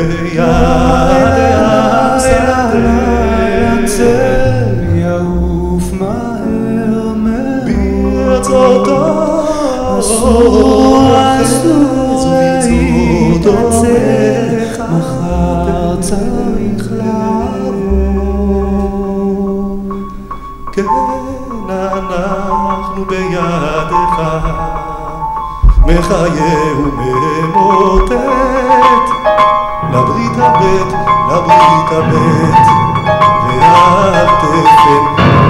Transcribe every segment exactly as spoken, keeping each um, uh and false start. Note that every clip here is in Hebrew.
יעוף מהר ברצותו אסור אסור להתעצב מחר צריך לעבור כן אנחנו בידך מחיה וממוטט לברית הבית לברית הבית ועל תפן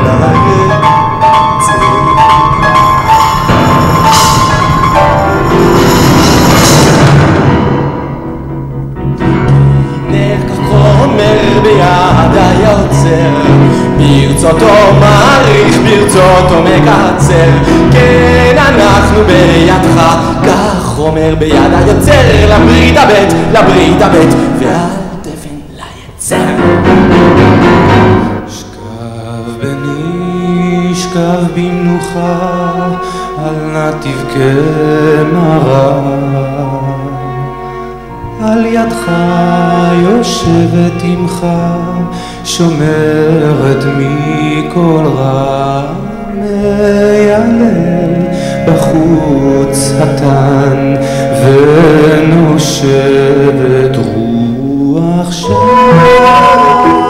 ליצר חומר ביד היוצר ברצותו מעריך ברצותו מקצר כן אנחנו בידך כך חומר ביד היוצר לברית הבית לברית הבית ועל תפן ליצר שכב בני שכב במנוחה אל נא תבכה מרה על ידך יושבת עמך שומרת מכל רע מיילל בחוץ התן ונושבת רוח שם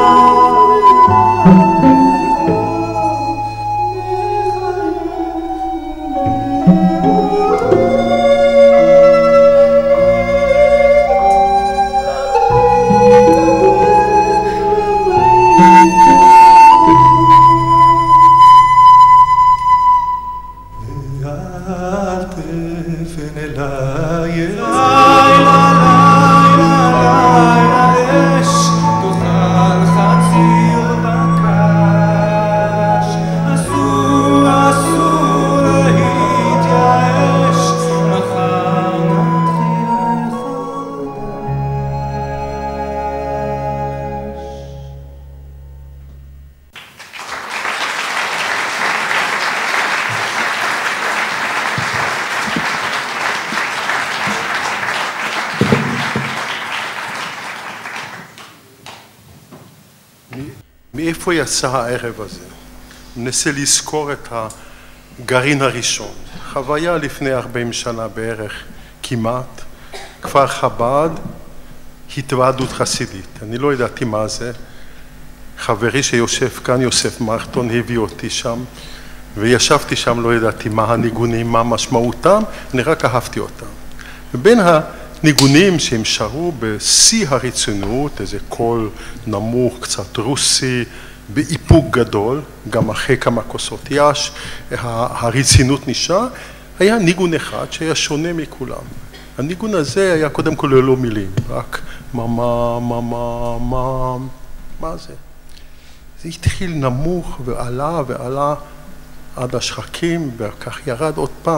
מאיפה יצא הערב הזה? ננסה לזכור את הגרעין הראשון. חוויה לפני ארבעים שנה בערך, כמעט, כפר חב"ד, התוועדות חסידית. אני לא ידעתי מה זה. חברי שיושב כאן, יוסף מרטון, הביא אותי שם, וישבתי שם, לא ידעתי מה הניגונים, מה משמעותם, אני רק אהבתי אותם. ובין הניגונים שהם שרו בשיא הרצינות, איזה קול נמוך, קצת רוסי, באיפוק גדול, גם אחרי כמה כוסות יש, הרצינות נשאר, היה ניגון אחד שהיה שונה מכולם. הניגון הזה היה קודם כל ללא מילים, רק מה, מה, מה, מה, מה, מה זה? זה התחיל נמוך ועלה ועלה עד השחקים, וכך ירד עוד פעם.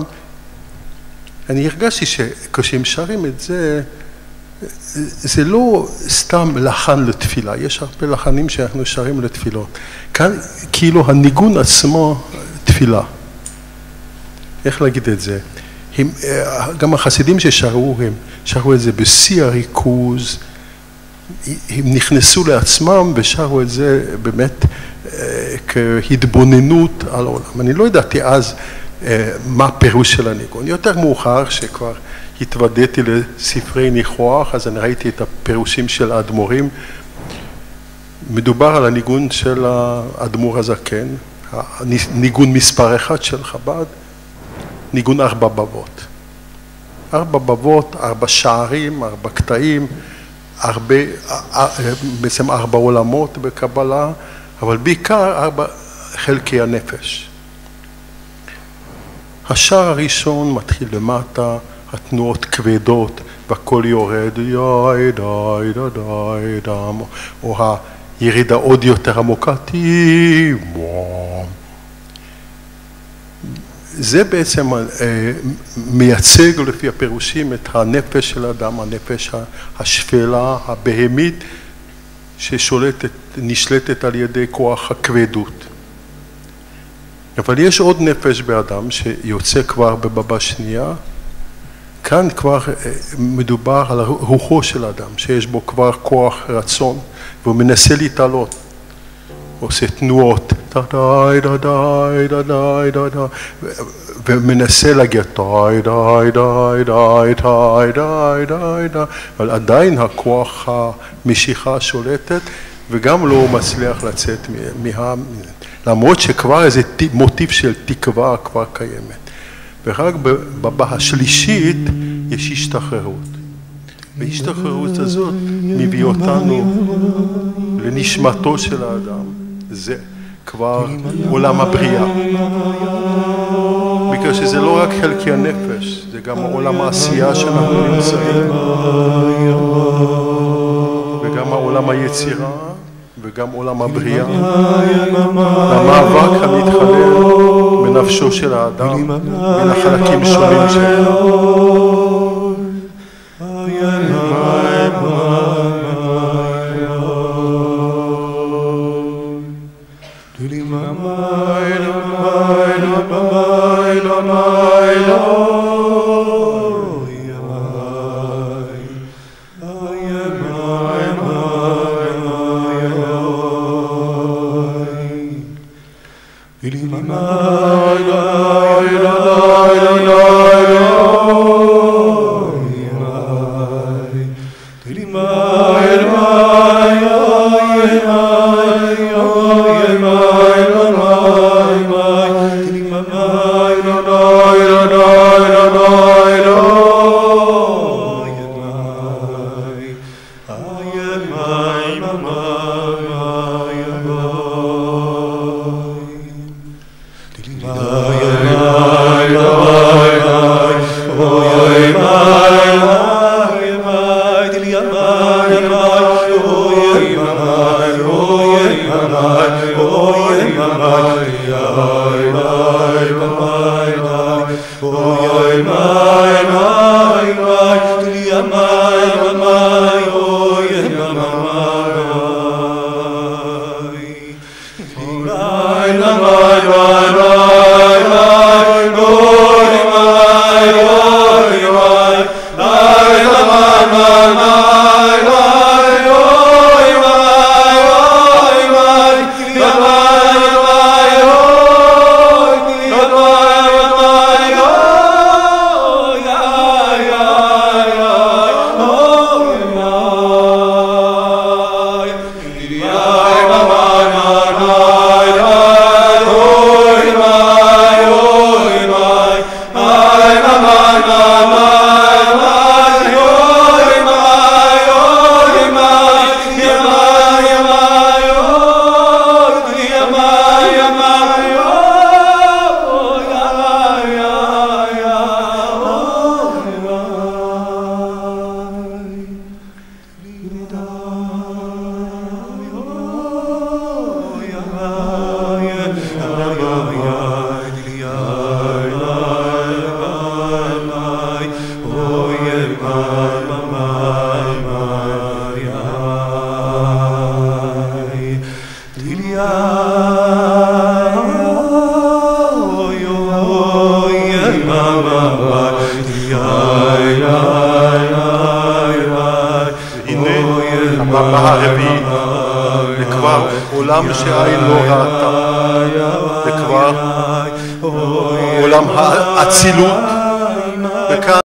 אני הרגשתי שכשהם שרים את זה, זה לא סתם לחן לתפילה, יש הרבה לחנים שאנחנו שרים לתפילות. כאן כאילו הניגון עצמו תפילה. איך להגיד את זה? הם, גם החסידים ששרו, הם שרו את זה בשיא הריכוז, הם נכנסו לעצמם ושרו את זה באמת כהתבוננות על העולם. אני לא ידעתי אז מה הפירוש של הניגון. יותר מאוחר שכבר התוודעתי לספרי ניחוח, אז אני ראיתי את הפירושים של האדמו"רים. מדובר על הניגון של האדמו"ר הזקן, הניגון מספר אחד של חב"ד, ניגון ארבע בבות. ארבע בבות, ארבע שערים, ארבע קטעים, הרבה, בעצם ארבע עולמות בקבלה, אבל בעיקר ארבע חלקי הנפש. השער הראשון מתחיל למטה, התנועות כבדות, והכל יורד, יאי די די די דם, או הירידה עוד יותר עמוקה, טי וואו. זה בעצם מייצג לפי הפירושים את הנפש של האדם, הנפש השפלה, הבהמית, ששולטת, נשלטת על ידי כוח הכבדות. אבל יש עוד נפש באדם שיוצא כבר בבבה שנייה, כאן וכאן כבר מדובר על רוחו של האדם, שיש בו כבר כוח רצון, והוא מנסה להתעלות. הוא עושה תנועות, די די די די די די די, ומנסה להגיע די די די די די די די די, אבל עדיין הכוח המשיכה שולטת, וגם לא מצליח לצאת מה... למרות שכבר איזה מוטיב של תקווה כבר קיימת. ורק בבא השלישית יש השתחררות. וההשתחררות הזאת מביא אותנו לנשמתו של האדם. זה כבר עולם הבריאה. בגלל שזה לא רק חלקי הנפש, זה גם עולם העשייה שאנחנו נמצאים. וגם העולם היצירה, וגם עולם הבריאה. המאבק המתחולל בנפשו של האדם, בין החלקים שונים שלו. עולם שהעין לא ראתה, וכבר עולם האצילות, וכאן